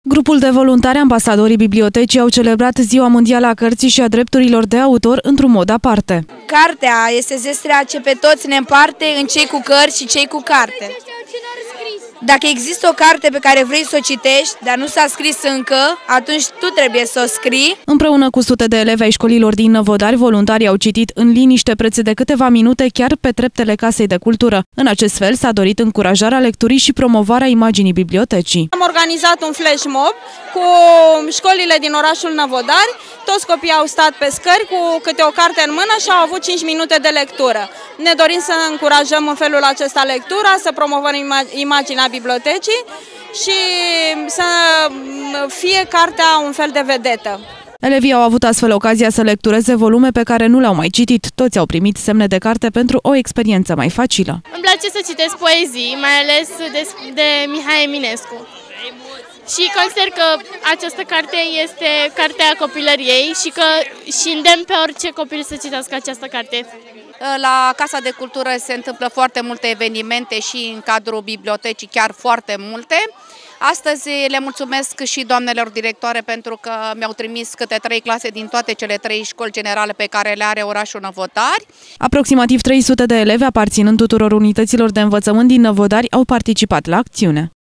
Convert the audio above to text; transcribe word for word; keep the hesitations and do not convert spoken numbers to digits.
Grupul de voluntari Ambasadorii Bibliotecii au celebrat Ziua Mondială a Cărții și a Drepturilor de Autor într-un mod aparte. Cartea este zestrea ce pe toți ne împarte în cei cu cărți și cei cu carte. Dacă există o carte pe care vrei să o citești, dar nu s-a scris încă, atunci tu trebuie să o scrii. Împreună cu sute de elevi ai școlilor din Năvodari, voluntarii au citit în liniște preț de câteva minute chiar pe treptele Casei de Cultură. În acest fel s-a dorit încurajarea lecturii și promovarea imaginii bibliotecii. Am organizat un flash mob cu școlile din orașul Năvodari. Toți copiii au stat pe scări cu câte o carte în mână și au avut cinci minute de lectură. Ne dorim să încurajăm în felul acesta lectura, să promovăm imaginea bibliotecii și să fie cartea un fel de vedetă. Elevii au avut astfel ocazia să lectureze volume pe care nu le-au mai citit. Toți au primit semne de carte pentru o experiență mai facilă. Îmi place să citesc poezii, mai ales de, de Mihai Eminescu. Și consider că această carte este cartea copilăriei și că și îndemn pe orice copil să citească această carte. La Casa de Cultură se întâmplă foarte multe evenimente și în cadrul bibliotecii chiar foarte multe. Astăzi le mulțumesc și doamnelor directoare pentru că mi-au trimis câte trei clase din toate cele trei școli generale pe care le are orașul Năvodari. Aproximativ trei sute de elevi aparținând tuturor unităților de învățământ din Năvodari au participat la acțiune.